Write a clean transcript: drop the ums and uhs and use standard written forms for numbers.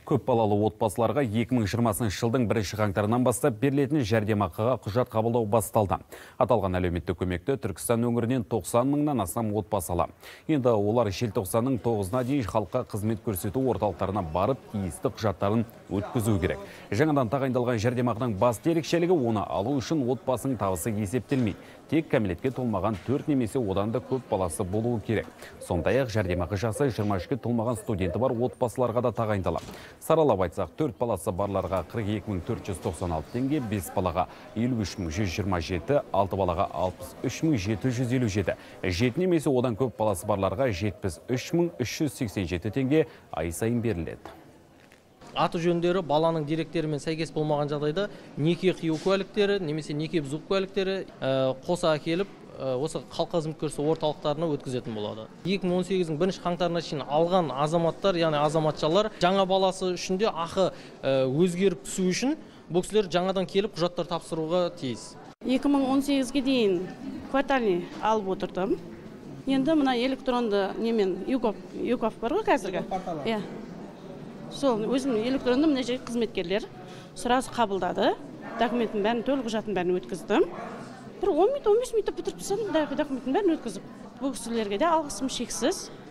Көп балалы отбасыларға 2020 жылдың 1 қаңтарынан бастап берілетін жәрдемақыға құжат қабылдау басталды. Аталған әлеуметтік көмекті Түркістан өңірінен 90 мыңнан астам отбасы алады. Енді олар желтоқсанның 9-на дейін халыққа қызмет көрсету орталықтарына барып, тиісті құжаттарын өткізу керек. Жаңадан тағайындалған жәрдемақының басты ерекшелігі, оны алу үшін отбасының табысы есептелмейді. Тек кәмелетке толмаған 4 немесе одан да көп баласы болуы керек. Сондай-ақ жәрдемақы жасы 23-ге толмаған студенті бар отбасыларға да тағайындалады. Саралап айтсақ, 4 баласы барларға 42.496 теңге, 5 балаға 53.127, 6 балаға 63.757, 7 немесе одан көп баласы барларға 73.387 теңге ай сайын беріледі. Аты жөндері баланың деректерімен сәйкес болмаған жағдайда неке қию куәліктері немесе неке бұзу куәліктері қоса әкеліп, осы халыққа қызмет көрсету орталықтарына өткізетін болады. 2018-дің 1 қаңтарына шейін алған азаматтар, яғни азаматшалар жаңа баласы үшін де ақы өзгеріп түсу үшін бұл кісілер жаңадан келіп құжаттар тапсыруға тиіс. 2018-ге дейін квартальный алып отырдым. Енді мына электронды немен ЮКОФ бар ғой қазіргі. Сол өзім электронды мына жерге қызметкерлер сразу қабылдады. Документін бәрін, төлқұжатын құжатын бәрін өткіздім. Бір 10 минут, 15 минут бітіріп тастадым, документін бәрін өткізіп. Бұл кісілерге де алғысым шексіз.